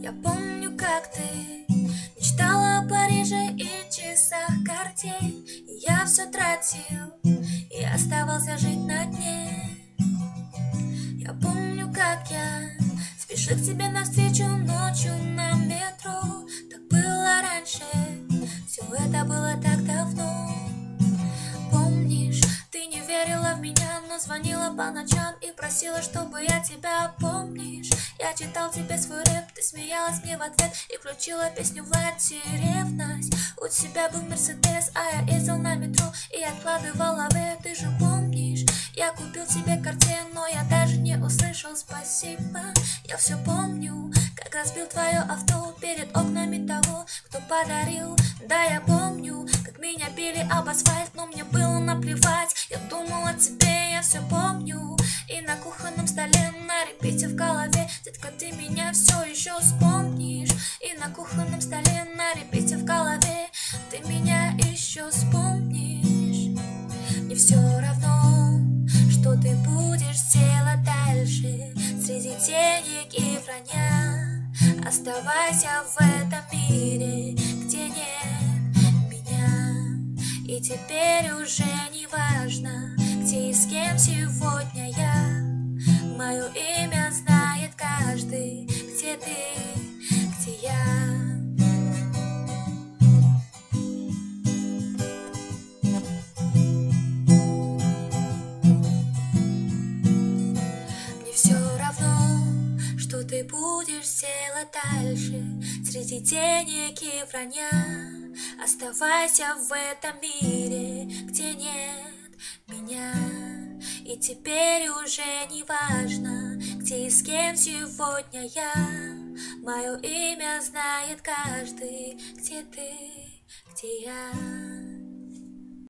Я помню, как ты мечтала о Париже и часах Cartier, и я все тратил и оставался жить на дне. Я помню, как я спешил к тебе навстречу ночью на метро. Так было раньше, все это было так давно. Помнишь, ты не верила в меня, но звонила по ночам и просила, чтобы я тебя, помнишь? Я читал тебе свой рэп, ты смеялась мне в ответ и включила песню Влади «Ревность». У тебя был Мерседес, а я ездил на метро и откладывал лаве, ты же помнишь? Я купил себе Cartier, но я даже не услышал спасибо. Я все помню, как разбил твое авто перед окнами того, кто подарил. Да, я помню, как меня били об асфальт, но мне было наплевать. Я думал о тебе, я все помню. И на кухонном столе на репите в голове, детка, ты меня все еще вспомнишь. И на кухонном столе на репите в голове, ты меня еще вспомнишь. Мне все равно, что ты будешь делать дальше среди денег и вранья. Оставайся в этом мире, где нет меня. И теперь уже не важно, где и с кем сегодня я. Мое имя знает каждый, где ты, где я. Все равно, что ты будешь делать дальше среди денег и вранья. Оставайся в этом мире, где нет меня. И теперь уже не важно, где и с кем сегодня я. Мое имя знает каждый, где ты, где я.